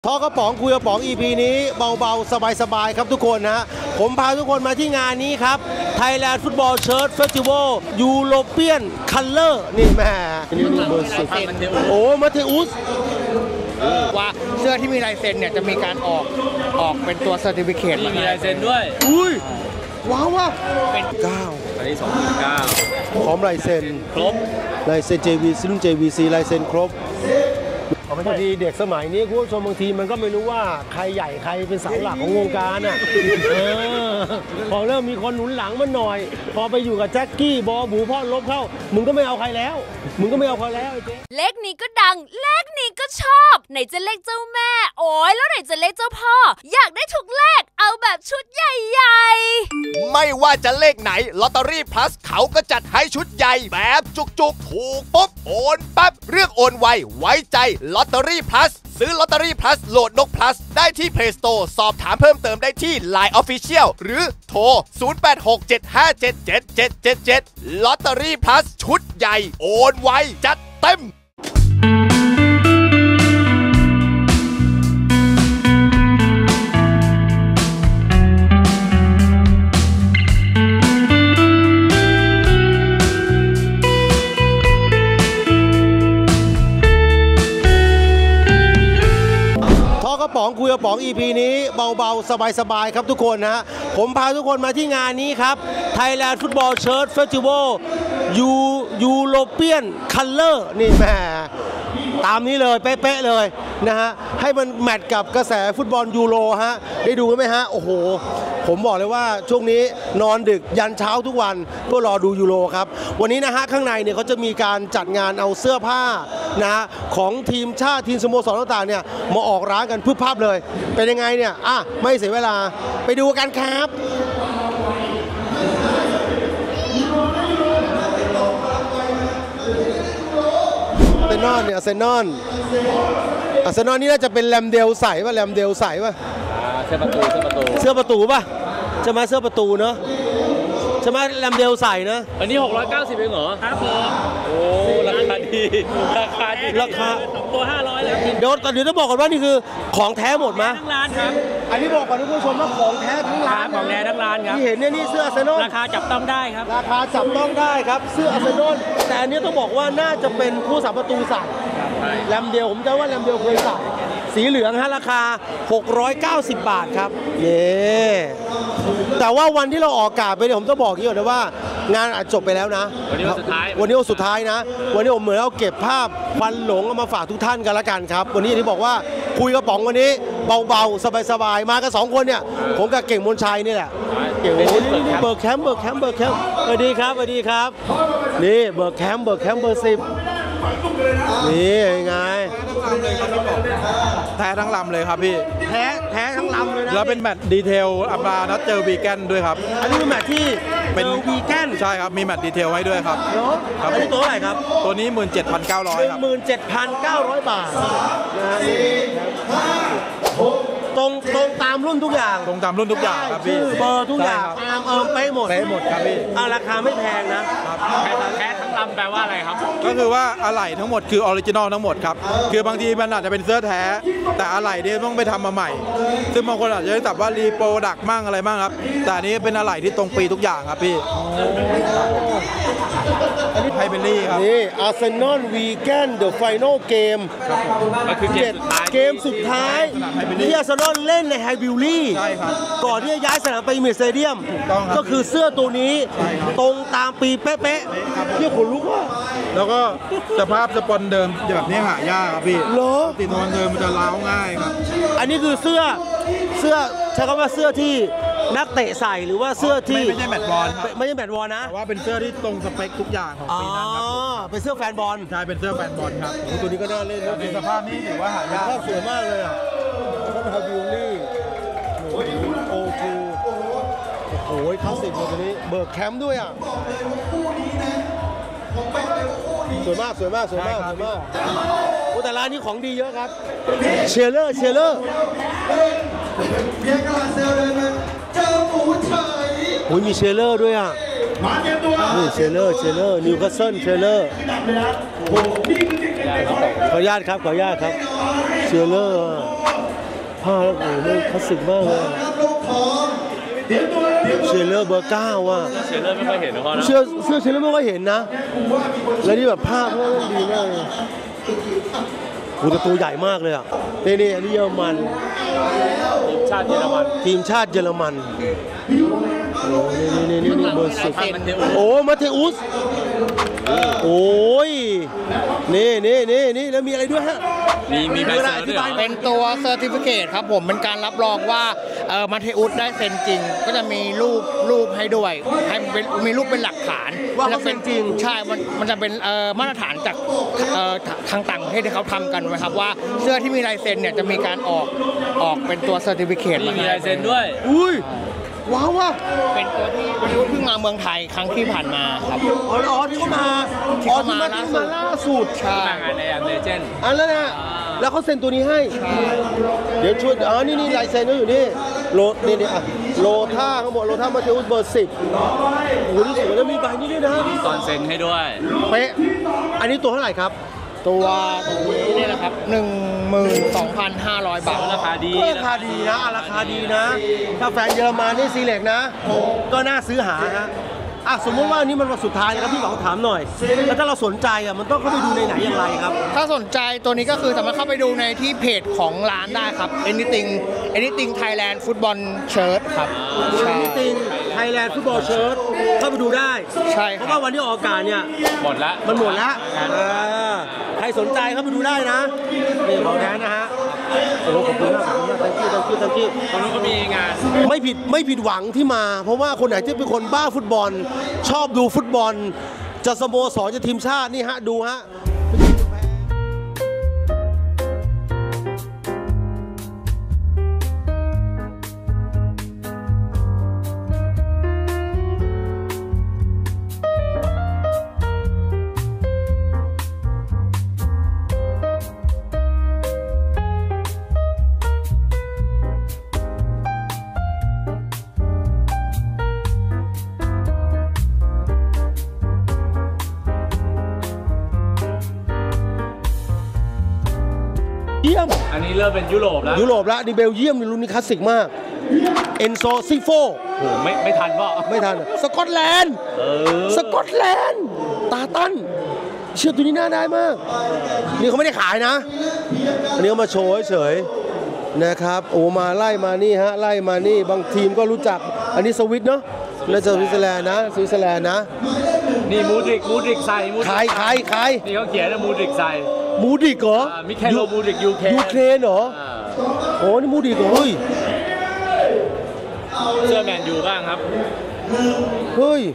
ทอกระป๋องคุยกระป๋อง EP นี้เบาๆสบายๆครับทุกคนนะผมพาทุกคนมาที่งานนี้ครับ Thailand Football Shirt Festival European Color นี่แม่นี่เบอร์สิบโอ้มาเทอุสว่าเสื้อที่มีลายเซ็นเนี่ยจะมีการออกเป็นตัวเซอร์ติฟิเคตมีลายเซ็นด้วยอุ้ยว้าวว่ะเป็น 9 อันนี้29 พร้อมลายเซ็นครบลายเซ็น JVC รุ่น JVC ลายเซ็นครบบางทีเด็กสมัยนี้คุณผู้ชมบางทีมันก็ไม่รู้ว่าใครใหญ่ใครเป็นเสาหลักของวงการอ่ะพอเริ่มมีคนหนุนหลังมันหน่อยพอไปอยู่กับแจ็คกี้บอบูพ่อลบเข้ามึงก็ไม่เอาใครแล้วเลขนี้ก็ดังเลขนี้ก็ชอบไหนจะเลขเจ้าแม่โอ้ยแล้วไหนจะเลขเจ้าพ่ออยากได้ทุกเลขเอาแบบชุดใหญ่ๆไม่ว่าจะเลขไหนลอตเตอรี่พลัสเขาก็จัดให้ชุดใหญ่แบบจุกๆถูกปุ๊บโอนปั๊บเลือกโอนไวไว้ใจลอตเตอรี่พลัสซื้อลอตเตอรี่พลัสโหลดนกพลัสได้ที่ Play Store สอบถามเพิ่มเติมได้ที่ Line Official หรือโทร 0867577777 ลอตเตอรี่พลัสชุดใหญ่โอนไวจัดเต็มกระป๋องคุยกระป๋อง EP นี้เบาๆสบายๆครับทุกคนนะผมพาทุกคนมาที่งานนี้ครับ Thailand Football Shirt Festival European Color นี่แม่ตามนี้เลยเป๊ะๆเลยนะฮะให้มันแมทกับกระแสฟุตบอลยูโรฮะได้ดูไหมฮะโอ้โหผมบอกเลยว่าช่วงนี้นอนดึกยันเช้าทุกวันเพื่อรอดูยูโรครับวันนี้นะฮะข้างในเนี่ยเขาจะมีการจัดงานเอาเสื้อผ้านะของทีมชาติทีมสโมสรต่างๆเนี่ยมาออกร้านกันพึบพับเลยเป็นยังไงเนี่ยไม่เสียเวลาไปดูกันครับอาร์เซนอลเนี่ยอาร์เซนอลนี่น่าจะเป็นแรมเดลใส่ป่ะเสื้อประตูป่ะใช่ไหมเสื้อประตูเนอะใช่ไหมแรมเดลใส่นะอันนี้690เองเหรอครับผมโอ้ราคาดีตัว500แล้วเดี๋ยวต้องบอกก่อนว่านี่คือของแท้หมดมั้ยทั้งร้านครับอันนี้บอกก่อนทุกผู้ชมว่าของแท้ทั้งร้านของแท้ทั้งร้านครับที่เห็นเนี่ยนี่เสื้ออาร์เซนอลราคาจับต้องได้ครับราคาจับต้องได้ครับเสื้ออาร์เซนอลแต่อันนี้ต้องบอกว่าน่าจะเป็นผู้สาประตูใส่แรมเดลผมจำว่าแรมเดลเคยใส่สีเหลืองฮะราคา690 บาทครับแต่ว่าวันที่เราออกอากาศไปเนี่ยผมจะบอกอย่างนี้ก่อนนะว่างานอาจจบไปแล้วนะวันนี้วันสุดท้ายนะวันนี้ผมเหมือนเราเก็บภาพควันหลงเอามาฝากทุกท่านกันละกันครับวันนี้ที่บอกว่าคุยกระป๋องวันนี้เบาๆสบายๆมากัน2คนเนี่ยผมกับเก่งมนชัยนี่แหละเก่งนี่เบิร์กแคมป์สวัสดีครับนี่เบิร์กแคมป์เบอร์10นี่ยังไงแท้ทั้งลำเลยครับพี่แท้ทั้งลำเลยนะแล้วเป็นแมตช์ดีเทลอัปรานัดเจอวีแกนด้วยครับอันนี้เป็นแมตช์ที่เป็นวีแกนใช่ครับมีแมตช์ดีเทลให้ด้วยครับอันนี้ตัวเท่าไหร่ครับตัวนี้ 17,900 ครับ 17,900 บาทนะตรงตามรุ่นทุกอย่างตรงตามรุ่นทุกอย่างครับพี่เบอร์ทุกอย่างเป๊ะหมดครับพี่ราคาไม่แพงนะแท้ทั้งลำแปลว่าอะไรครับก็คือว่าอะไหล่ทั้งหมดคือออริจินอลทั้งหมดครับคือบางทีมันอาจจะเป็นเสื้อแท้แต่อะไหล่เนี่ยต้องไปทำมาใหม่ซึ่งบางคนอาจจะได้จับว่ารีโปรดักมั่งอะไรมั่งครับแต่อันนี้เป็นอะไหล่ที่ตรงปีทุกอย่างครับพี่ไฮเบลลี่ครับนี่อาร์เซนอลวีแกนเดอะไฟนอลเกมก็คือเกมสุดท้ายที่อาร์เซนอลเล่นในไฮบิลลี่ก่อนที่จะย้ายสนามไปเมสเตเดียมก็คือเสื้อตัวนี้ตรงตามปีเป๊ะๆที่ขนลุกว่าแล้วก็สภาพสปอนเดิมแบบนี้หายากครับพี่ติดนอนเดิมมันจะล้าวง่ายครับอันนี้คือเสื้อใช้คำว่าเสื้อที่นักเตะใส่หรือว่าเสื้อที่ไม่ใช่แมตช์บอลไม่ใช่แมตช์บอลนะแต่ว่าเป็นเสื้อที่ตรงสเปคทุกอย่างของปีนั้นครับเป็นเสื้อแฟนบอลใช่เป็นเสื้อแฟนบอลครับตัวนี้ก็น่าเล่นนะสภาพนี้ถือว่าหายากสวยมากเลยอ่ะฮาบิลลี่โอคูโอ้ยคลาสสิกตัวนี้เบิร์กแคมป์ด้วยอ่ะสวยมากโอ้แต่ร้านนี้ของดีเยอะครับเชลเลอร์โอ้ยมีเชลเลอร์ด้วยอ่ะนี่เชลเลอร์นิวคาสเซิลเชลเลอร์ขออนุญาตครับเชลเลอร์ผ้าแล้วโอ้โหคลาสสิกมากเลยเชลเลอร์เบอร์ 9ว่ะเชลเลอร์ไม่ค่อยเห็นนะพ่อนะเสื้อเชลเลอร์ไม่ค่อยเห็นนะแล้วนี่แบบผ้าพวกนั้นดีมากเลยโอ้แต่ตัวใหญ่มากเลยอ่ะนี่อันนี้เยอรมันทีมชาติเยอรมันทีมชาติเยอรมันโอ้นี่เบอร์ 10โอ้มาเทอุสโอ้ยนี่แล้วมีอะไรด้วยฮะมีใบเซอร์ด้วยเหรอเป็นตัวเซอร์ติฟิเคตครับผมเป็นการรับรองว่ามาเทอุสได้เซ็นจริง ก็จะมีรูปให้ด้วยให้มีรูปเป็นหลักฐานว่าเขาเซ็นจริงใช่มันจะเป็นมาตรฐานจากทางต่างประเทศที่เขาทำกันไว้ครับว่าเสื้อที่มีลายเซ็นเนี่ยจะมีการออกเป็นตัวเซอร์ติฟิเคตนี่มีลายเซ็นด้วยอุ้ยว้าวว่ะเป็นตัวที่มาเทอุสเพิ่งมาเมืองไทยครั้งที่ผ่านมาครับอ๋อที่เขามาล่าสุดใช่มางานในเลเจนด์อันแล้วนะแล้วเขาเซ็นตัวนี้ให้เดี๋ยวช่วยนี่ลายเซ็นเขาอยู่นี่นี่อ่ะโลท่าเขาบอกโลท่ามาเทอุสเบอร์ 10โอ้โหนี่สวยแล้วมีใบนี้ด้วยนะมีตอนเซ็นให้ด้วยเป๊ะอันนี้ตัวเท่าไหร่ครับตัวนี้เนี่ยนะครับ 12,500 บาทราคาดีราคาดีนะราคาดีนะถ้าแฟนเยอรมันนี่ซีเล็กนะก็น่าซื้อหาฮะสมมติว่านี่มันวันสุดท้ายนะครับพี่บอกถามหน่อยแล้วถ้าเราสนใจมันต้องเข้าไปดูในไหนอย่างไรครับถ้าสนใจตัวนี้ก็คือสามารถเข้าไปดูในที่เพจของร้านได้ครับ Anything Thailand Football Shirt ครับใช่ Anything Thailand Football Shirt เข้าไปดูได้ใช่เพคราะรับว่าวันที่ออกอากาศเนี่ยหมดละมันหมดแล้วใครสนใจเข้าไปดูได้นะนี่ของแท้นะฮะโอ้ขอบคุณมากthank you ตรงนู้นก็มีงานไม่ผิดหวังที่มา เพราะว่าคนไหนที่เป็นคนบ้าฟุตบอลชอบดูฟุตบอลจะสโมสรจะทีมชาตินี่ฮะดูฮะเยี่ยมอันนี้เริ่มเป็นยุโรปแล้วยุโรปแล้วนี่เบลเยียมนี่รุ่นนี้คลาสสิกมากเอนโซซิโฟโอ้ไม่ทันป่ะไม่ทันสกอตแลนด์สกอตแลนด์ตาตันเชื่อตัวนี้น่าได้มากนี่เขาไม่ได้ขายนะอันนี้เขามาโชว์เฉยๆนะครับโอ้มาไล่มานี่ฮะไล่มานี่บางทีมก็รู้จักอันนี้สวิตเนาะน่าจะสวิตเซอร์แลนด์นะนี่มูดริกใส่ใครนี่เขาเขียนนะมูดริกใส่มูดิกเหรอมิเคโลมูดริกยูเครนเหรอโอ้นี่มูดิกเหรอเฮ้ยเสื้อแมนยูบ้างครับเฮ้ย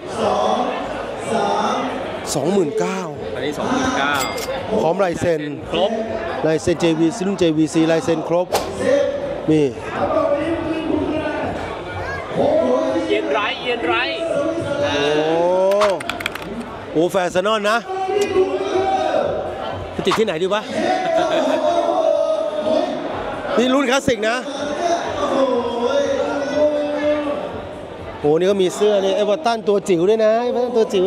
29,000 อันนี้ 29,000 พร้อมลายเซ็นครบลายเซ็น JVC รุ่น JVC ลายเซ็นครบนี่เย็นไรโอ้แฟชั่นอนนะไปติดที่ไหนดีวะ นี่รุ่นคลาสสิกนะโอ้นี่ก็มีเสื้อนี่เอเวอร์ตันตัวจิ๋วด้วยนะนี่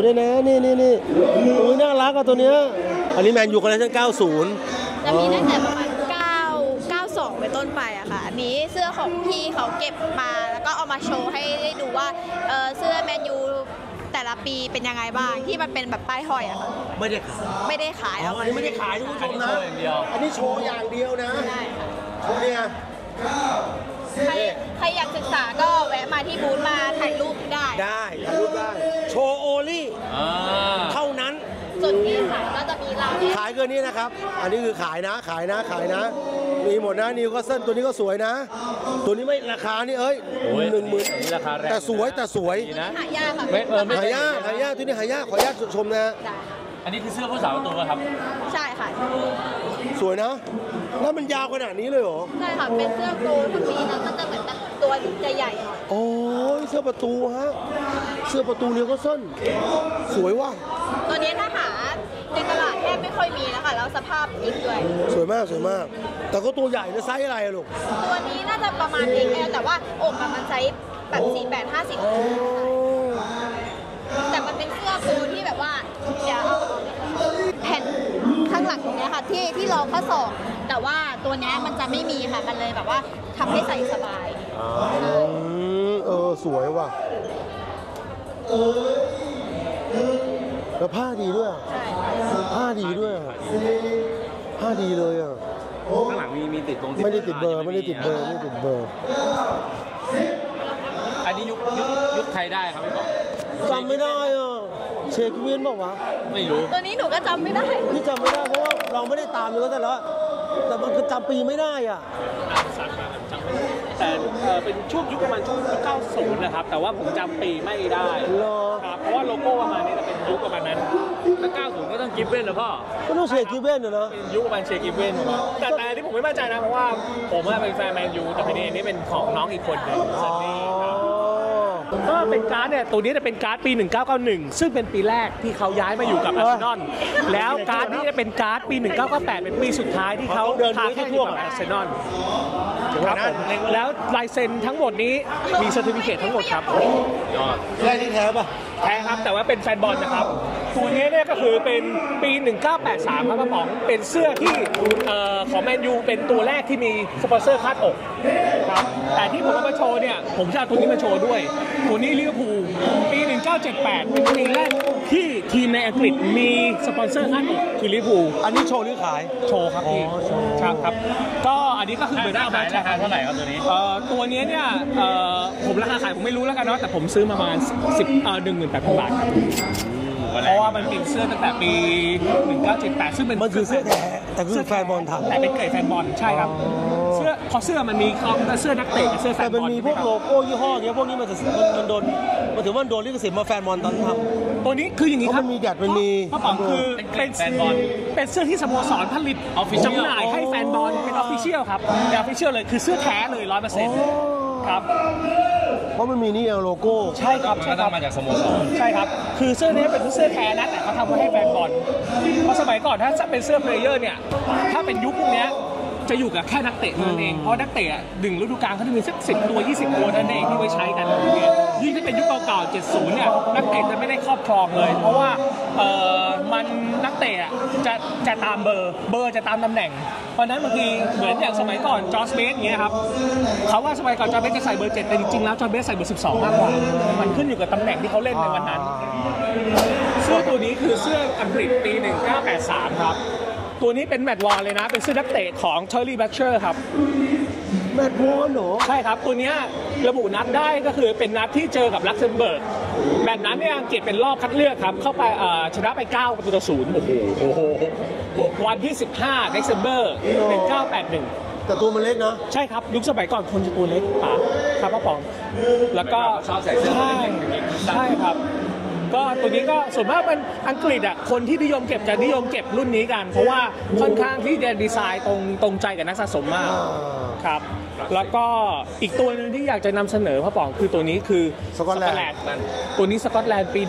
โอ้ยน่ารักอ่ะตัวเนี้ยอันนี้แมนยูคอลเลคชั่น 90 จะมีตั้งแต่ประมาณ92เป็นต้นไปอะค่ะอันนี้เสื้อของพี่เขาเก็บมาแล้วก็เอามาโชว์ให้ได้ดูว่าเสื้อแมนยูแต่ละปีเป็นยังไงบ้างที่มันเป็นแบบป้ายห้อยอะค่ะไม่ได้ขายอันนี้ไม่ได้ขายทุกคนนะอันนี้โชว์อย่างเดียวนะใช่ค่ะโชว์เนี่ยใครอยากศึกษาก็แวะมาที่บูธมาถ่ายรูปได้ถ่ายรูปได้โชว์โอลี่เท่านั้นส่วนที่ขายก็จะมีเราขายเกินนี้นะครับอันนี้คือขายนะมีหมดนะนิวคาสเซิลตัวนี้ก็สวยนะตัวนี้ไม่ราคานี่10,000 ราคาแรงแต่สวยหายากค่ะหายากตัวนี้หายากขออนุญาตชมนะอันนี้คือเสื้อผู้สาวตัวครับใช่ค่ะสวยนะแล้วมันยาวขนาดนี้เลยเหรอใช่ค่ะเป็นเสื้อโกทั้งนี้แล้วก็จะเหมือนตัวจะใหญ่หน่อยโอ้ยเสื้อประตูฮะเสื้อประตูนิวคาสเซิลสวยว่ะตัวนี้ถ้าหาในตลาดแทบไม่ค่อยมีแล้วค่ะแล้วสภาพยิ่งด้วยสวยมากแต่ก็ตัวใหญ่นะไซส์อะไรอะลูกตัวนี้น่าจะประมาณ XL แต่ว่าอกมันไซส์แบบ48-50แต่มันเป็นเสื้อโกที่แบบว่าเดี๋ยวเอาแผ่นข้างหลักตรงเนี้ยค่ะที่รองข้อศอกแต่ว่าตัวเนี้ยมันจะไม่มีค่ะมันเลยแบบว่าทำให้ใส่สบายสวยว่ะแล้วผ้าดีด้วยผ้าดีด้วยผ้าดีเลยอ่ะข้างหลังมีติดไม่ได้ติดเบอร์ไม่ได้ติดเบอร์อันนี้ยุคไทยได้ครับพี่ป๋องจำไม่ได้อ่ะเชคเวียนบอกว่าไม่รู้ตัวนี้หนูก็จำไม่ได้พี่จำไม่ได้เพราะว่าเราไม่ได้ตามเลยแต่มันจำปีไม่ได้อ่ะแต่เป็นช่วงยุคประมาณช่วง90นะครับแต่ว่าผมจำปีไม่ได้ครับเพราะว่าโลโก้ประมาณนี้จะเป็นยุคประมาณนั้นแล้ว90ก็ต้องกิฟเว่นนะพ่อก็ต้องเชคกิฟเว่นนะเป็นยุคประมาณเชคกิฟเว่นแต่ที่ผมไม่มั่นใจนะเพราะว่าผมเป็นแฟนแมนยูแต่ปีนี้เป็นของน้องอีกคนนึงก็เป็นการ์ดเนี่ยตัวนี้จะเป็นการ์ดปี1991ซึ่งเป็นปีแรกที่เขาย้ายมาอยู่กับอาร์เซนอลแล้วการ์ดนี้จะเป็นการ์ดปี1998เป็นปีสุดท้ายที่เขาพาแค่อยู่กับอาร์เซนอลครับผมแล้วลายเซ็นทั้งหมดนี้มีเซอร์ติฟิเคตทั้งหมดครับลายที่แท้ป่ะแท้ครับแต่ว่าเป็นแฟนบอลนะครับตัวนี้เนี่ยก็คือเป็นปี1983ครับป้าป๋องเป็นเสื้อที่ของแมนยูเป็นตัวแรกที่มีสปอนเซอร์คาดอกครับแต่ที่ผมเอามาโชว์เนี่ยผมจะเอาตัวนี้มาโชว์ด้วยตัวนี้ลิเวอร์พูลปี1978เป็นปีแรกที่ทีมในอังกฤษมีสปอนเซอร์คาดอกคือลิเวอร์พูลอันนี้โชว์หรือขายโชว์ครับพี่ครับก็อันนี้ก็คือเหมือนเอามาราคาเท่าไหร่ครับตัวนี้ตัวนี้เนี่ยผมราคาขายผมไม่รู้แล้วกันเนาะแต่ผมซื้อมาประมาณ18,000 บาทเพราะว่ามันเป็นเสื้อตั้งแต่ปี1978ซึ่งมันคือเสื้อแท้แต่คือแฟนบอลทำแต่เป็นเกรดแฟนบอลใช่ครับเสื้อมันมีเสื้อนักเตะกับเสื้อแฟนบอลแต่มันมีพวกโลโก้ยี่ห้อเงี้ยพวกนี้มันโดนมันถือว่าโดนลิขสิทธิ์มาแฟนบอลตอนทำตัวนี้คืออย่างนี้ครับมันมีแดดมันมีกระป๋องคือเป็นแฟนบอลเป็นเสื้อที่สโมสรผลิตจำหน่ายให้แฟนบอลเป็นออฟฟิเชียลครับเป็นออฟฟิเชียลเลยคือเสื้อแท้เลย 100%ครับเพราะมันมีนี่โลโก้ใช่ครับมันต้องมาจากสโมสรใช่ครับคือเสื้อนี้เป็นเสื้อแท้นะแต่เขาทำไว้ให้แฟนบอลเพราะสมัยก่อนถ้าเป็นเสื้อเพลเยอร์เนี่ยถ้าเป็นยุคพวกนี้จะอยู่กับแค่นักเตะนั่นเองเพราะนักเตะดึงฤดูกาลเขาจะมีสัก10 ตัว 20 ตัวนั่นเองที่ไว้ใช้กันยิ่งถ้าเป็นยุคเก่าๆ70เนี่ยนักเตะจะไม่ได้ครอบครองเลยเพราะว่ามันนักเตะจะตามเบอร์จะตามตำแหน่งเพราะนั้นบางทีเหมือนอย่างสมัยก่อนจอร์จเบสเงี้ยครับเขาว่าสมัยก่อนจอร์จเบสจะใส่เบอร์7แต่จริงๆแล้วจอร์จเบสใส่เบอร์12มากกว่ามันขึ้นอยู่กับตำแหน่งที่เขาเล่นในวันนั้นเสื้อตัวนี้คือเสื้ออังกฤษปี1983ครับตัวนี้เป็นแมตต์วอลเลยนะเป็นเสื้อนักเตะของเทอร์รี่แบ็คเชอร์ครับแมตต์วอลเหรอใช่ครับตัวนี้ระบุนัดได้ก็คือเป็นนัดที่เจอกับลักเซมเบิร์กแมตต์นั้นเนี่ยอังกฤษเป็นรอบคัดเลือกครับเข้าไปชนะไป9-0โอ้โหวันที่15 December 1981 แต่ตัวมันเล็กนะใช่ครับยุคสมัยก่อนคนจะตัวเล็กป่ะครับป้าป๋องแล้วก็ชอบใส่เสื้อใช่ครับก็ตัวนี้ก็ส่วนมากเป็นอังกฤษอ่ะคนที่นิยมเก็บจะนิยมเก็บรุ่นนี้กันเพราะว่าค่อนข้างที่จะดีไซน์ตรงใจกับนักสะสมมากครับแล้วก็อีกตัวนึงที่อยากจะนำเสนอพ่อป๋องคือตัวนี้คือสกอตแลนด์ตัวนี้สกอตแลนด์ปี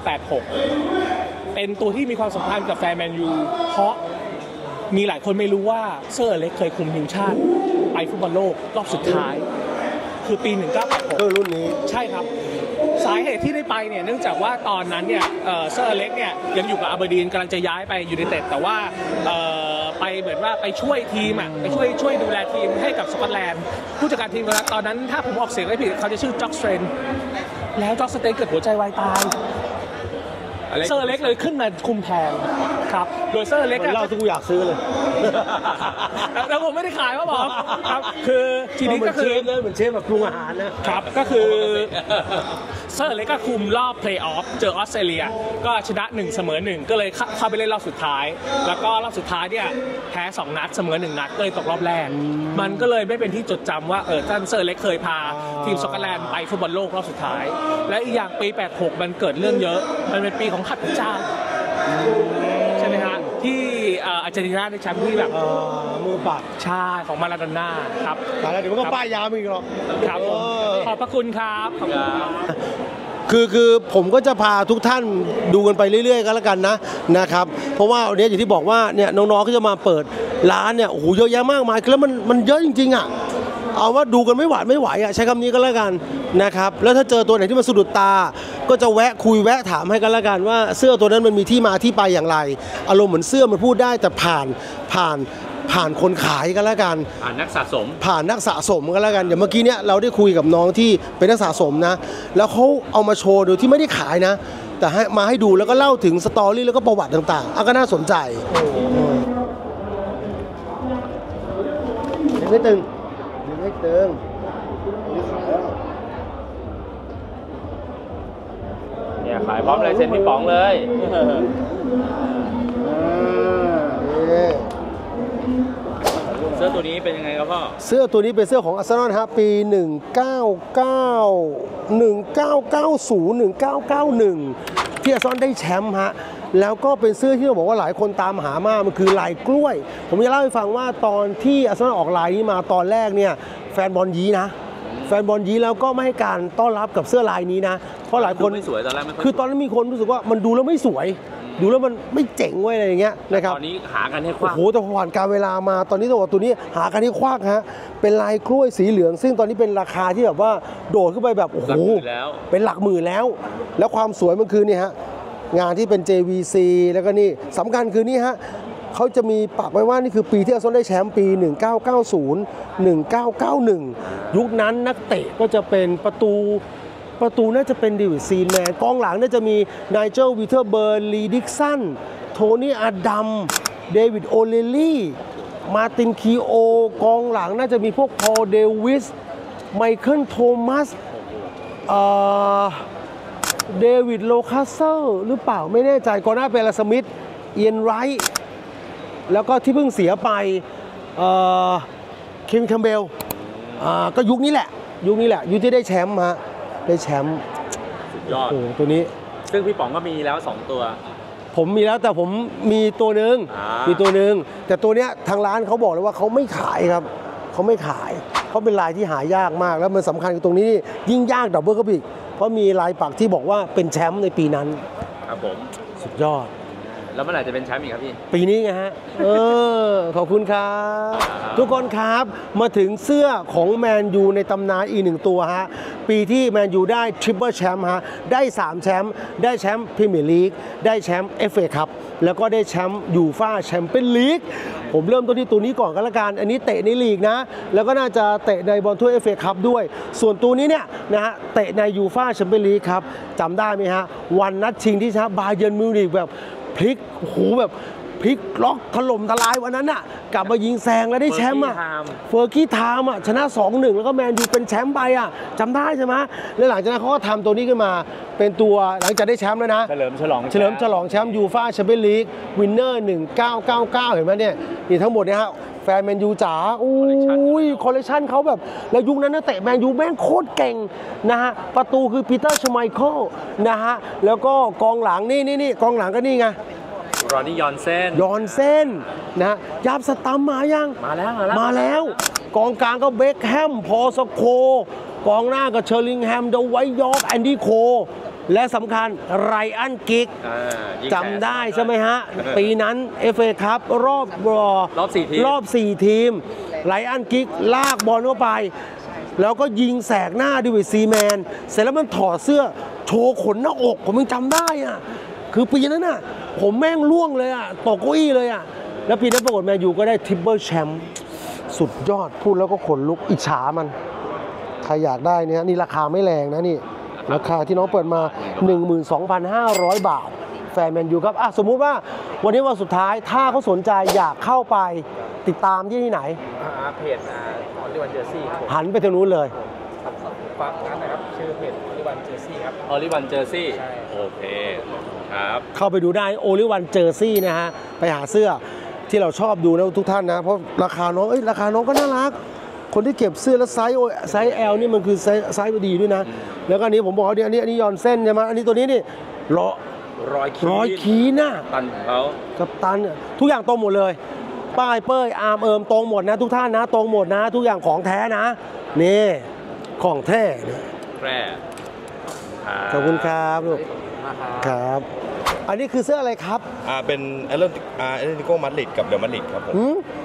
1986เป็นตัวที่มีความสัมพันธ์กับแฟนแมนยูเพราะมีหลายคนไม่รู้ว่าเซอร์อเล็กเคยคุมทีมชาติไปฟุตบอลโลกรอบสุดท้ายคือปี1986 รุ่นนี้ใช่ครับสาเหตุที่ได้ไปเนี่ยเนื่องจากว่าตอนนั้นเนี่ยเซอร์อเล็กเนี่ยยังอยู่กับอาเบอร์ดีนกำลังจะย้ายไปยูไนเต็ดแต่ว่าไปเหมือนว่าไปช่วยทีมอ่ะไปช่วยดูแลทีมให้กับสกอตแลนด์ผู้จัดการทีมตอนนั้นถ้าผมออกเสียงไม่ผิดเขาจะชื่อจ็อกสเตรนแล้วจ็อกสเตรนเกิดหัวใจวายตายเซอร์เล็กเลยขึ้นมาคุมแทนครับโดยเซอร์เล็กเราทุกอยากซื้อเลยแล้วผมไม่ได้ขายว่าบอกครับคือทีนี้ก็คือเหมือนเชฟแบบปรุงอาหารนะครับก็คือเซอร์เล็กก็คุมรอบเพลย์ออฟเจอออสเตรเลียก็ชนะ1เสมอ1ก็เลยเข้าไปเล่นรอบสุดท้ายแล้วก็รอบสุดท้ายเนี่ยแพ้2นัดเสมอ1นัดก็เลยตกรอบแรกมันก็เลยไม่เป็นที่จดจำว่าท่านเซอร์เล็กเคยพาทีมสกอตแลนด์ไปฟุตบอลโลกรอบสุดท้ายและอีกอย่างปี86มันเกิดเรื่องเยอะมันเป็นปีของขัดพระเจ้าใช่ไหมฮะที่อาร์เจนตินาได้แชมป์ที่แบบมือปัดชาของมาราโดน่าครับแล้วเดี๋ยวมันก็ป้ายยาวอีกหรอกครับขอบพระคุณครับขอบคุณครับคือผมก็จะพาทุกท่านดูกันไปเรื่อยๆกันแล้วกันนะครับเพราะว่าวันนี้อย่างที่บอกว่าเนี่ยน้องๆก็จะมาเปิดร้านเนี่ยโอ้โหเยอะแยะมากมายแล้วมันเยอะจริงๆอ่ะเอาว่าดูกันไม่ไหวอ่ะใช้คำนี้ก็แล้วกันนะครับแล้วถ้าเจอตัวไหนที่มันสะดุดตาก็จะแวะคุยแวะถามให้กันแล้วกันว่าเสื้อตัวนั้นมันมีที่มาที่ไปอย่างไรอารมณ์เหมือนเสื้อมันพูดได้แต่ผ่านคนขายกันแล้วกันผ่านนักสะสมกันแล้วกันอย่างเมื่อกี้เนี่ยเราได้คุยกับน้องที่เป็นนักสะสมนะแล้วเขาเอามาโชว์โดยที่ไม่ได้ขายนะแต่ให้มาให้ดูแล้วก็เล่าถึงสตอรี่แล้วก็ประวัติต่างๆก็น่าสนใจไม่ตึงเนี่ยขายพร้อมลายเซ็นพี่ป๋องเลยเสื้อตัวนี้เป็นยังไงครับพ่อเสื้อตัวนี้เป็นเสื้อของอาร์เซนอลฮะปี1990-1991ที่อาร์เซนอลได้แชมป์ฮะแล้วก็เป็นเสื้อที่เราบอกว่าหลายคนตามหามากมันคือลายกล้วยผมจะเล่าให้ฟังว่าตอนที่อาร์เซนอลออกลายนี้มาตอนแรกเนี่ยแฟนบอลยี้นะแฟนบอลยี้แล้วก็ไม่ให้การต้อนรับกับเสื้อลายนี้นะเพราะหลายคนไม่สวยตอนแรกคือตอนนั้นมีคนรู้สึกว่ามันดูแล้วไม่สวยดูแล้วมันไม่เจ๋งไว้อะไรอย่างเงี้ยนะครับตอนนี้หากันให้ควักโอ้โหแต่ผ่านการเวลามาตอนนี้ตัวนี้หากันให้ควักฮะเป็นลายกล้วยสีเหลืองซึ่งตอนนี้เป็นราคาที่แบบว่าโดดขึ้นไปแบบโอ้โหเป็นหลักหมื่นแล้วความสวยมันคือนี่ฮะงานที่เป็น JVC แล้วก็นี่สำคัญคือนี่ฮะเขาจะมีปักไว้ว่านี่คือปีที่อาร์เซนอลได้แชมป์ปี1990-1991ยุคนั้นนักเตะก็จะเป็นประตูน่าจะเป็นเดวิดซีแมนกองหลังน่าจะมีไนเจลวิเทอร์เบิร์นลีดิกสันโทนี่อาดัมเดวิดโอเลลี่มาตินคีโอกองหลังน่าจะมีพวกพอลเดวิสไมเคิลโทมัสเดวิดโลคาสเซอร์หรือเปล่าไม่แน่ใจก่อนหน้าเป็นลาสมิธเอียนไรท์แล้วก็ที่เพิ่งเสียไปเควินคัมเบลก็ยุคนี้แหละยุคที่ได้แชมป์ฮะได้แชมป์สุดยอดตัวนี้ซึ่งพี่ป๋องก็มีแล้ว2ตัวผมมีแล้วแต่ผมมีตัวหนึ่งแต่ตัวเนี้ยทางร้านเขาบอกเลยว่าเขาไม่ขายครับเขาไม่ขายเขาเป็นลายที่หายากมากแล้วมันสำคัญตรงนี้ยิ่งยากดับเบิลก็อีกเพราะมีลายปักที่บอกว่าเป็นแชมป์ในปีนั้นครับผมสุดยอดแล้วเมื่อไหร่จะเป็นแชมป์อีกครับพี่ปีนี้ไงฮะขอบคุณครับทุกคนครับมาถึงเสื้อของแมนยูในตำนานอีก1ตัวฮะปีที่แมนยูได้ทริปเปิลแชมป์ฮะได้3แชมป์ได้แชมป์พรีเมียร์ลีกได้แชมป์ FA คัพแล้วก็ได้แชมป์ยูฟ่าแชมเปี้ยนลีกผมเริ่มต้นที่ตัวนี้ก่อนก็แล้วกันอันนี้เตะในลีกนะแล้วก็น่าจะเตะในบอลถ้วย FA คัพด้วยส่วนตัวนี้เนี่ยนะฮะเตะในยูฟ่าแชมเปี้ยนลีกครับจำได้ไหมฮะวันนัดชิงที่ชนะบาเยิร์นมิวนิกแบบพลิกโอ้โหแบบพลิกล็อกถล่มทลายวันนั้นน่ะกลับมายิงแซงแล้วได้แชมป์อ่ะเฟอร์กี้ไทม์อ่ะชนะ 2-1 แล้วก็แมนยูเป็นแชมป์ไปอ่ะจำได้ใช่ไหมแล้วหลังจากนั้นเขาก็ทำตัวนี้ขึ้นมาเป็นตัวหลังจากได้แชมป์แล้วนะเฉลิมฉลองแชมป์ยูฟ่าแชมเปี้ยนลีกวินเนอร์1999เห็นไหมเนี่ยนี่ทั้งหมดเนี่ยฮะแฟนแมนยูจ๋าอุ้ยคอลเลคชันเขาแบบแล้วยุคนั้นนักเตะแมนยูแม่งโคตรเก่งนะฮะประตูคือปีเตอร์ชไมเคิลนะฮะแล้วก็กองหลังนี่กองหลังก็นี่ไงรอนนี่ยอนเซนนะยามสตัมมายังมาแล้วกองกลางก็เบคแฮมพอสโคกองหน้าก็เชอร์ลิงแฮมเดอะไวท์ยอร์กแอนดี้โคและสำคัญไรอันกิกจำได้ใช่ไหมฮะปีนั้น FA คัพรอบ4 ทีมไรอันกิกลากบอลเข้าไปแล้วก็ยิงแสกหน้าดิวิดซีแมนเสร็จแล้วมันถอดเสื้อโชว์ขนหน้าอกผมยังจำได้อ่ะคือปีนั้นน่ะผมแม่งล่วงเลยอ่ะตกเก้าอี้เลยอ่ะแล้วปีนั้นปรากฏแมนยูก็ได้ทริปเปิลแชมป์สุดยอดพูดแล้วก็ขนลุกอิจฉามันใครอยากได้เนี่ยนี่ราคาไม่แรงนะนี่ราคาที่น้องเปิดมา 12,500 บาทแฟนแมนยูครับสมมุติว่าวันนี้วันสุดท้ายถ้าเขาสนใจอยากเข้าไปติดตามที่ไหนเพจออลิวันเจอร์ซี่หันไปทางนู้นเลยฝากร้านนะครับชื่อเพจออลิวันเจอร์ซี่ครับออลิวันเจอร์ซี่โอเคครับเข้าไปดูได้โอลิวันเจอร์ซี่นะฮะไปหาเสื้อที่เราชอบดูนะทุกท่านนะเพราะราคาน้องก็น่ารักคนที่เก็บเสื้อแล้วไซส์ L นี่มันคือไซส์ดีด้วยนะแล้วก็อันนี้ผมบอกอันนี้ยอนเส้นใช่ไหมอันนี้ตัวนี้นี่ร้อยขีน่ะตันเขากับตันทุกอย่างตรงหมดเลยป้ายเป้ยอาร์มตรงหมดนะทุกท่านนะตรงหมดนะทุกอย่างของแท้นะนี่ของแท้ขอบคุณครับลูกครับอันนี้คือเสื้ออะไรครับเป็นเอเลนติโกมาดริดกับเดอะมาดริดครับผม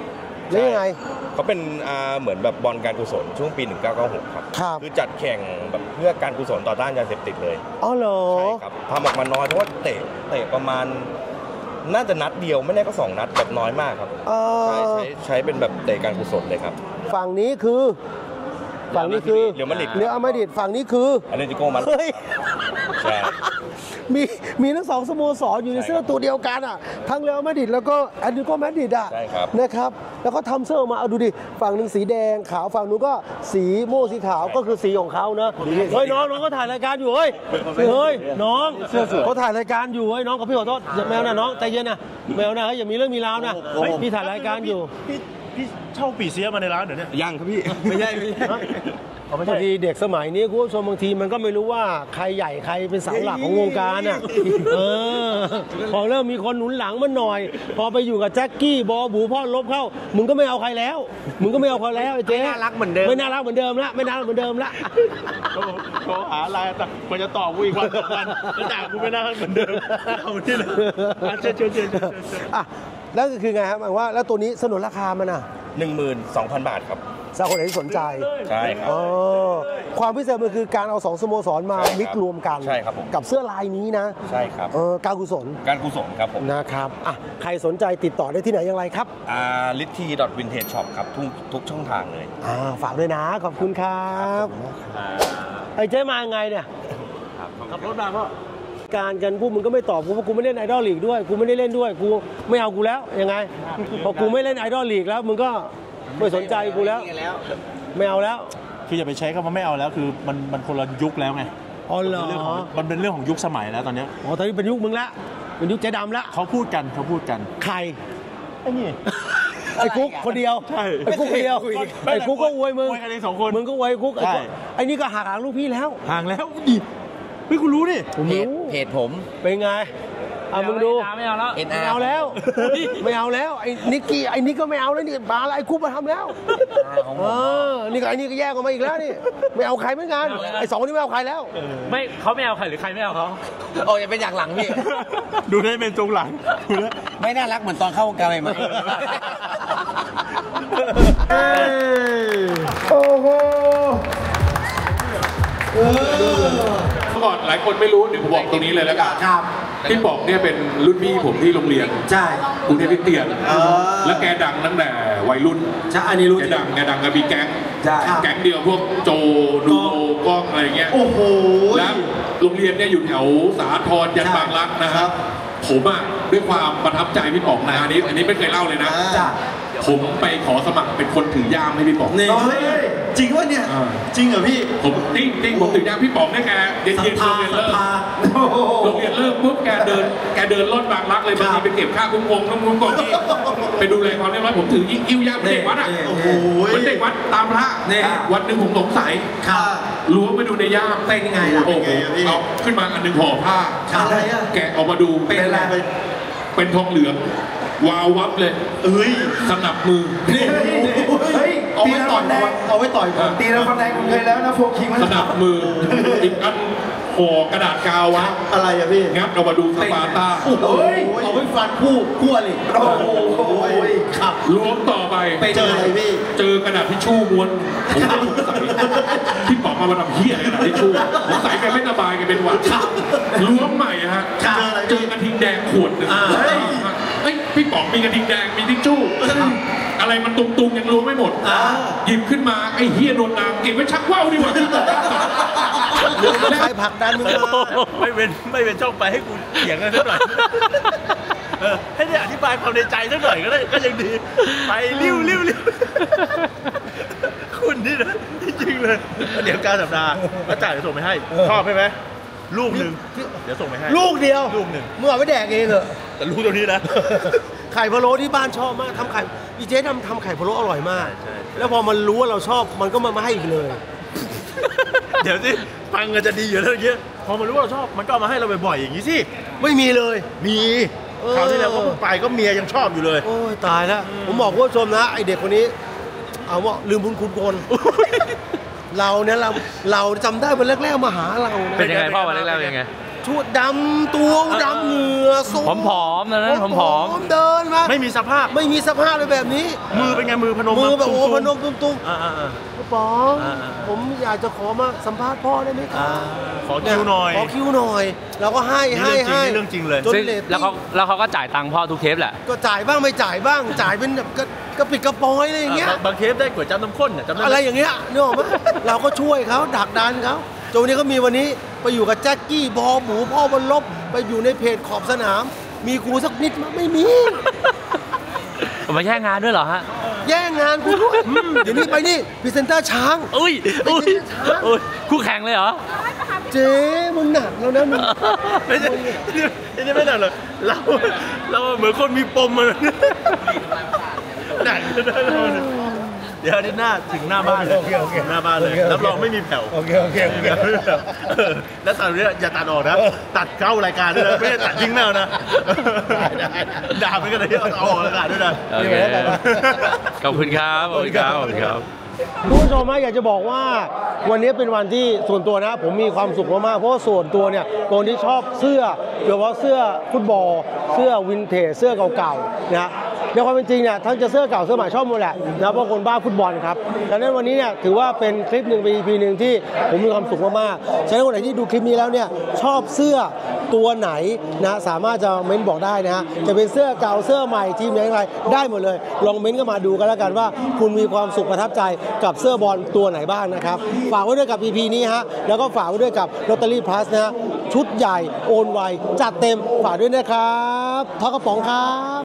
แล้วยังไงเขาเป็นเหมือนแบบบอลการกุศลช่วงปี 1996 ครับครับคือจัดแข่งแบบเพื่อการกุศลต่อต้านยาเสพติดเลยอ๋อเหรอใช่ครับทำออกมาน้อยเพราะว่าเตะประมาณน่าจะนัดเดียวไม่แน่ก็2 นัดแบบน้อยมากครับใช้เป็นแบบเตะการกุศลเลยครับฝั่งนี้คือเรอัลมาดริดฝั่งนี้คืออเตเลติโกมาดริดเฮ้ยใช่มีทั้ง2 สโมสรอยู่ในเสื้อตัวเดียวกันอ่ะทั้งเรอัลมาดริดแล้วก็แอตเลติโกมาดริดอ่ะใช่ครับนะครับแล้วก็ทำเสื้อมาเอาดูดิฝั่งหนึ่งสีแดงขาวฝั่งนู้นก็สีม่วงสีขาวก็คือสีของเขานะเฮ้ยน้องก็ถ่ายรายการอยู่เฮ้ยน้องเขาถ่ายรายการอยู่เฮ้ยน้องกับพี่ขอโทษแมวนะน้องใจเย็นนะแมวนะอย่ามีเรื่องมีราวนะพี่ถ่ายรายการอยู่พี่เช่าปีเสียมาในร้านเดี๋ยวนี้ยังครับพี่ไม่ใช่บางทีเด็กสมัยนี้คุณผู้ชมบางทีมันก็ไม่รู้ว่าใครใหญ่ใครเป็นเสาหลักของวงการอ่ะพอเริ่มมีคนหนุนหลังมันหน่อยพอไปอยู่กับแจ็คกี้บอบูพ่อลบเข้ามึงก็ไม่เอาใครแล้วไอ้เจ๊ไม่น่ารักเหมือนเดิมไม่น่ารักเหมือนเดิมละโทรหาไลน์แต่ควรจะตอบกูอีกวัน2 วันแล้วจากกูไม่น่ารักเหมือนเดิมเอาที่เลยเชิญอ่ะแล้วก็คือไงครับหมายว่าแล้วตัวนี้สนุนราคามันอ่ะ 12,000 บาทครับสำหรับคนไหนที่สนใจใช่ครับความพิเศษมันคือการเอา2 สโมสรมามิกรวมกันใช่ครับผมกับเสื้อลายนี้นะใช่ครับการกุศลครับผมนะครับอ่ะใครสนใจติดต่อได้ที่ไหนอย่างไรครับ litty.vintage shop ครับทุกช่องทางเลยฝากด้วยนะขอบคุณครับไอ้เจ๊มาไงเนี่ยขับรถมาพ่อการกันพวกมึงก็ไม่ตอบกูเพราะกูไม่เล่นไอดอลลีกด้วยกูไม่ได้เล่นด้วยกูไม่เอากูแล้วยังไงพอกูไม่เล่นไอดอลลีกแล้วมึงก็ไม่สนใจกูแล้วไม่เอาแล้วคืออย่าไปใช้คำว่าไม่เอาแล้วคือมันคนละยุคแล้วไงอ๋อเหรอมันเป็นเรื่องของยุคสมัยแล้วตอนนี้ตอนนี้เป็นยุคมึงละเป็นยุคเจ๊ดำละเขาพูดกันใครไอ้นี่ไอ้กุ๊กคนเดียวไอ้กุ๊กคนเดียวไอ้กุ๊กก็อวยมึงกันเอง2 คนมึงก็อวยกุ๊กไอ้นี่ก็ห่างลูกพี่แล้วห่างแล้วดิไม่คุณรู้ดิผมรู้เพจผมเป็นไงมึงดูไม่เอาแล้วไม่เอาแล้วไอ้นิกกี้ไอ้นี่ก็ไม่เอาแล้วนี่บาอะไรกุ๊กมาทำแล้วนี่ก็ไอ้นี่ก็แยกออกมาอีกแล้วนี่ไม่เอาใครเหมือนกันไอ้2นี่ไม่เอาใครแล้วไม่เขาไม่เอาใครหรือใครไม่เอาเขาอย่าเป็นอย่างหลังพี่ดูได้เป็นตรงหลังไม่น่ารักเหมือนตอนเข้าวงการใหม่โอ้โหก่อนหลายคนไม่รู้เดี๋ยวผมบอกตรงนี้เลยแล้วกันพี่ป๋องเนี่ยเป็นรุ่นพี่ผมที่โรงเรียนใช่กรุงเทพคริสเตียนแล้วแกดังตั้งแต่วัยรุ่นใช่อันนี้รู้แกดังกับมีแก๊งเดียวพวกโจดูก้องอะไรเงี้ยโอ้โหแล้วโรงเรียนเนี่ยอยู่แถวสาทรยันบางรักนะครับผมอ่ะด้วยความประทับใจพี่ป๋องนะอันนี้ไม่เคยเล่าเลยนะผมไปขอสมัครเป็นคนถือย่ามให้พี่ป๋องจริงวะเนี่ยจริงเหรอพี่ผมจริงผมถือย่ามพี่ป๋องเนี่ยแกเย็นโรงเรียนเลิกปุ๊บแกเดินลอดบางรักเลยบางทีไปเก็บค่าคุ้มครองนี่ไปดูแลความเรียบร้อยผมถือยิ้วย่ามเด็กวัดอ่ะเหมือนเด็กวัดตามพระวันหนึ่งผมสงสัยล้วงไปดูในย่ามเป็นยังไงล่ะเอาขึ้นมาอันหนึ่งห่อผ้าแกออกมาดูเป็นอะไรเป็นทองเหลืองวาววับเลยสนับมือเอาไว้ต่อยตีแล้วคนแดงเคยแล้วนะโฟคิงสนับมืออีกอันห่อกระดาษกาววะอะไรอะพี่งับเอามาดูสปาร์ต้าเอาไว้ฟันคู่อะไรครับล้วงต่อไปเจออะไรพี่เจอกระดาษทิชชู่ม้วนผมสงสัยที่ป๋องมาทำเหี้ยกระดาษทิชชู่ผมใส่แกไม่สบายแกเป็นหวัดล้วงใหม่ฮะเจอกระทิงแดงขวดหนึ่งพี่ป๋องมีกระทิงแดงมีทิชชู่อะไรมันตุงๆยังรู้ไม่หมดหยิบขึ้นมาไอ้เฮียโดนน้ำเก็บไว้ชักว่าวดีกว่าใครผลักดันมึงไม่เป็นช่องไปให้กูเถียงกันสักหน่อยให้ได้อธิบายความในใจสักหน่อยก็ได้ก็ยังดีไปริ้วคุณนี่นะจริงเลยเดี๋ยวการสัปดาห์ก็จ่ายจะส่งไปให้ชอบไหมลูกหนึ่งเดี๋ยวส่งไปให้ลูกเดียวมึงเอาไปแดกเองเหรอแต่ลูกตัวนี้นะไข่พะโล้ที่บ้านชอบมากทำไข่อีเจ๊ทำไข่พะโล้อร่อยมากแล้วพอมันรู้ว่าเราชอบมันก็มาให้อีกเลยเดี๋ยวสิฟังกันจะดีอยู่แล้วเยอะพอมันรู้ว่าเราชอบมันก็มาให้เราบ่อยๆอย่างนี้สิไม่มีเลยมีคราวที่แล้วก็ไปก็เมียยังชอบอยู่เลยโอ้ยตายแล้วผมบอกว่าชมนะไอเด็กคนนี้เอาว่าลืมบุญคุณคนเราเนี่ยเราจำได้วันแรกๆมาหาเราเป็นยังไงพ่อวันแรกๆยังไงชทั่วดำตัวดำเหงื่อโซผอมๆนะผมผอมเดินมาไม่มีสภาพไม่มีสภาพเลยแบบนี้มือเป็นไงมือพนมมือแบบโอ้พนมตุ้มตุ้มป๋องผมอยากจะขอมาสัมภาษณ์พ่อได้ไหมครับขอคิวหน่อยขอคิวหน่อยเราก็ให้เรื่องจริงเลยจนซึ่งเลตแล้วเขาก็จ่ายตังค์พ่อทุกเทปแหละก็จ่ายบ้างไม่จ่ายบ้างจ่ายเป็นแบบกระปิดกระปอยอะไรอย่างเงี้ยบางเทปได้ก๋วยจั๊บน้ำข้นจำได้อะไรอย่างเงี้ยนึกออกไหมเราก็ช่วยเขาดักดันเขาจนวันนี้เขามีวันนี้ไปอยู่กับแจ็คกี้บอหมูพ่อบนลบไปอยู่ในเพจขอบสนาม มีกูสักนิดมั้ยไม่มีมาแย่งงานด้วยเหรอฮะแย่งงานกูด้วยเดี๋ยวนี้ไปนี่พรีเซนเตอร์ช้างอุ้ยคู่แข่งเลยเหรอเจ๊มึงหนักแล้วนะมึงไม่ใช่ไม่หนักหรอกเราเหมือนคนมีปมมันหนักเดี๋ยวนี้หน้าถึงหน้าบ้านเลยหน้าบ้านเลยรับรองไม่มีแผ่วโอเคแล้วตอนนี้อย่าตัดออกนะตัดเข้ารายการด้วยนะไม่ได้ตัดทิ้งแมวนะด่าไปกันเลยเอาออกรายการด้วยนะโอเคขอบคุณครับขอบคุณครับขอบคุณครับคุณผู้ชมอยากจะบอกว่าวันนี้เป็นวันที่ส่วนตัวนะผมมีความสุขมากๆเพราะว่าส่วนตัวเนี่ยตัวที่ชอบเสื้อโดยเฉพาะเสื้อฟุตบอลเสื้อวินเทจเสื้อเก่าๆนะในความเป็นจริงเนี่ยทั้งจะเสื้อเก่าเสื้อใหม่ชอบหมดแหละนะเพราะคนบ้าฟุตบอลครับดังนั้นวันนี้เนี่ยถือว่าเป็นคลิปหนึ่งเป็น EP หนึ่งที่ผมมีความสุขมากๆฉะนั้นคนไหนที่ดูคลิปนี้แล้วเนี่ยชอบเสื้อตัวไหนนะสามารถจะเม้นบอกได้นะฮะจะเป็นเสื้อเก่าเสื้อใหม่ทีมไหนอะไรได้หมดเลยลองเม้นก็มาดูกันแล้วกันว่าคุณมีความสุขประทับใจกับเสื้อบอลตัวไหนบ้างนะครับฝากไว้ด้วยกับ EP นี้ฮะแล้วก็ฝากไว้ด้วยกับลอตเตอรี่พลัสนะฮะชุดใหญ่โอนไวจัดเต็มฝากด้วยนะครับทอกระป๋องครับ